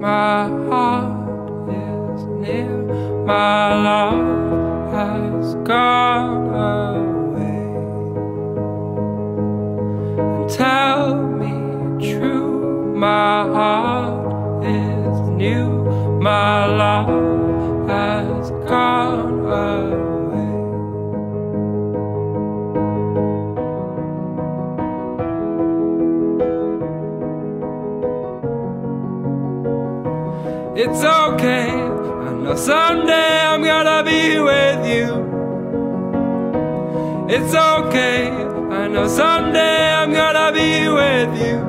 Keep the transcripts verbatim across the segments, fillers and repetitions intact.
my heart is near, my love has gone away. And tell me true, my heart is new, my love has gone away. It's okay, I know someday I'm gonna be with you. It's okay, I know someday I'm gonna be with you.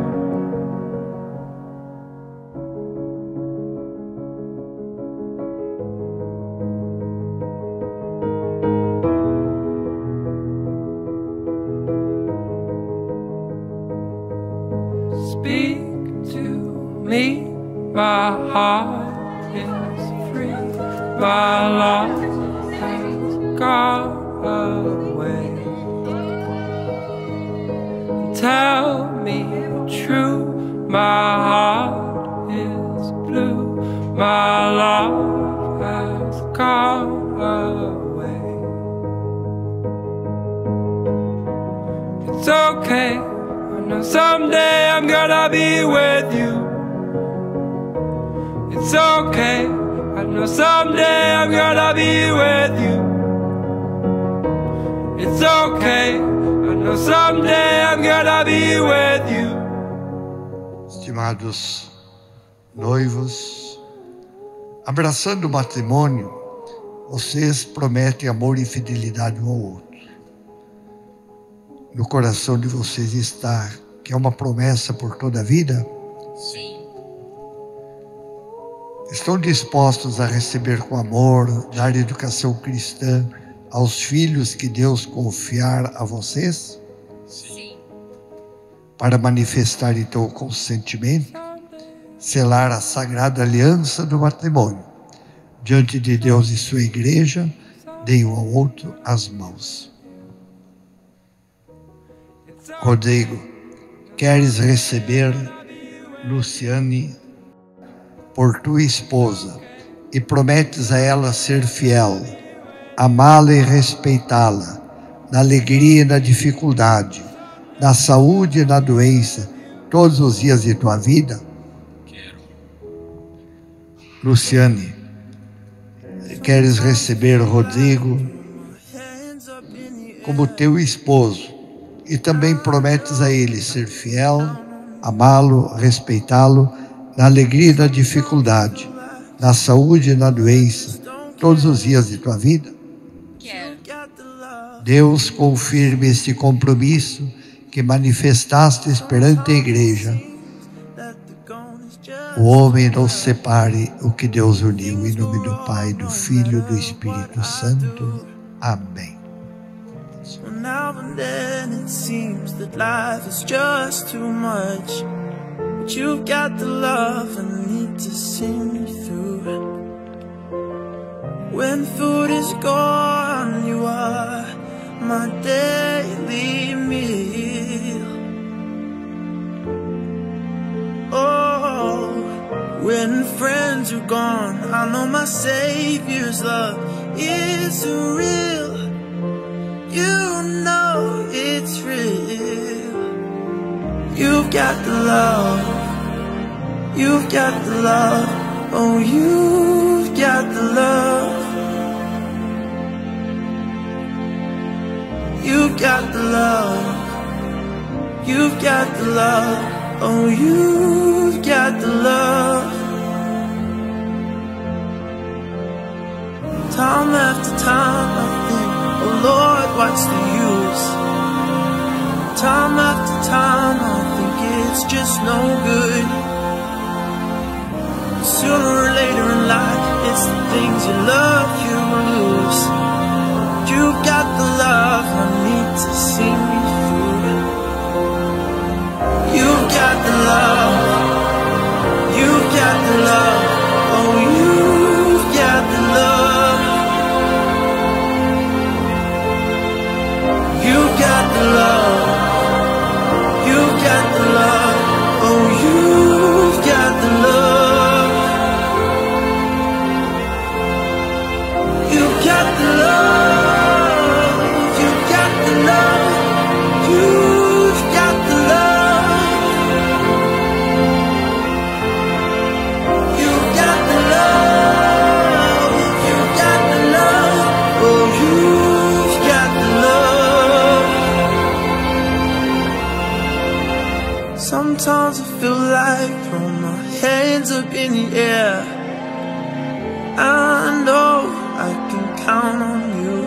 Speak to me, my heart is free, my love has gone away. Tell me true, my heart is blue, my love has gone away. It's okay, I know someday I'm gonna be with you. It's okay, I know someday I'm gonna be with you. It's okay, I know someday I'm gonna be with you. Estimados noivos, abraçando o matrimônio, vocês prometem amor e fidelidade um ao outro. No coração de vocês está que é uma promessa por toda a vida? Sim. Estão dispostos a receber com amor, dar educação cristã aos filhos que Deus confiar a vocês? Sim. Para manifestar então o consentimento, selar a sagrada aliança do matrimônio. Diante de Deus e sua igreja, deem um ao outro as mãos. Rodrigo, queres receber Luciane por tua esposa e prometes a ela ser fiel, amá-la e respeitá-la, na alegria e na dificuldade, na saúde e na doença, todos os dias de tua vida? Quero. Luciane, queres receber Rodrigo como teu esposo e também prometes a ele ser fiel, amá-lo, respeitá-lo, na alegria e na dificuldade, na saúde e na doença, todos os dias de tua vida? Quero. Deus confirme este compromisso que manifestastes perante a igreja. O homem não separe o que Deus uniu. Em nome do Pai, do Filho e do Espírito Santo. Amém. So now and then it seems that life is just too much, but you've got the love I need to see me through. When food is gone, you are my daily meal. Oh, when friends are gone, I know my Savior's love is real. You know it's real. You've got the love. You've got the love. Oh, you've got the love. You've got the love. You've got the love. Oh, you've got the love. Time after time I think, oh Lord, what's the use? Time after time I think it's just no good. Sooner or later in life, it's the things you love you lose. You've got the love I need to see me through. You've got the love. You've got the love. Oh, you've got the love. You've got the love. You've got the love. Oh, you've got the love. throw my hands up in the air. I know I can count on you.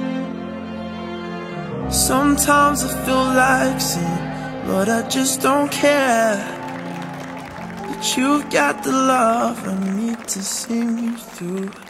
Sometimes I feel like sin, but I just don't care. But you've got the love I need to see me through.